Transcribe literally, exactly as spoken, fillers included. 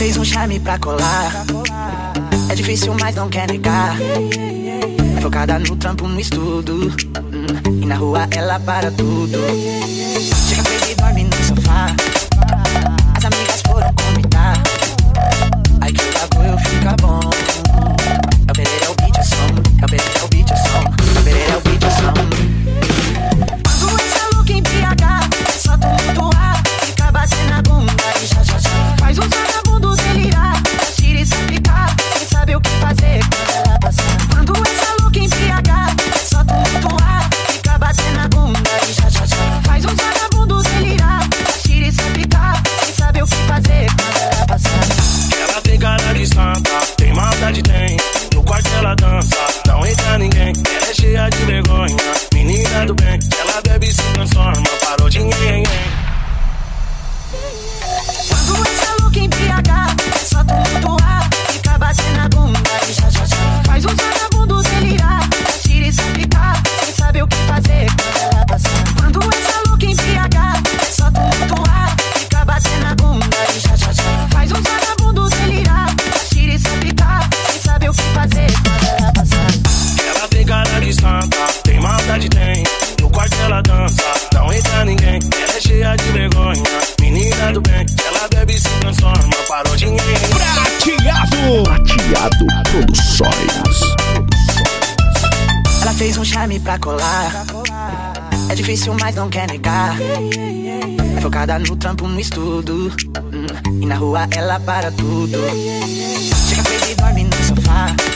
fez um charme pra colar. É difícil, mas não quer negar. Focada no trampo, no estudo, hum, e na rua ela para tudo. Chega cedo e dorme no sofá. As amigas foram comentar. Ai que o bagulho fica bom. É o Pereira, é o beat, é som. É o Pereira, é o beat, é som. É o Pereira, é o beat, é som. Quando esse look em B H, é só tumultuar. Fica batendo a bunda e já, já, já. Faz um vagabundo delirar. Tira e sem ficar, sem saber o que fazer quando ela passar. Quando esse look em B H, é só tumultuar. Fica batendo a bunda e já, já, já. Faz um vagabundo delirar. Tira e sem ficar, sem saber o que fazer quando ela passar. Ela tem cara de santa, tem maldade, tem. No quarto ela dança, não entra ninguém. Ela é cheia de vergonha, menina do bem. Ela bebe e se transforma, parou de ninguém. Quando esse look em B H, é só tumultuar. Fica batendo a bunda e já, já, já. Faz um vagabundo delirar. Tira e sem ficar, sem saber o que fazer quando ela passar. Quando esse look em B H, é só tumultuar. Fica batendo a bunda e já, já, já. Faz um vagabundo delirar. Tira e sem ficar, sem saber o que fazer quando ela passar. Ela tem cara de santa, tem maldade, tem. No quarto ela dança, não entra ninguém. Ela é cheia de vergonha, menina do bem. Ela bebe e se transforma, parou de ninguém. Prateado! Prateado Produções. Ela fez um charme pra colar. É difícil, mas não quer negar. É focada no trampo, no estudo, hum, e na rua ela para tudo. Chega cedo e dorme no sofá.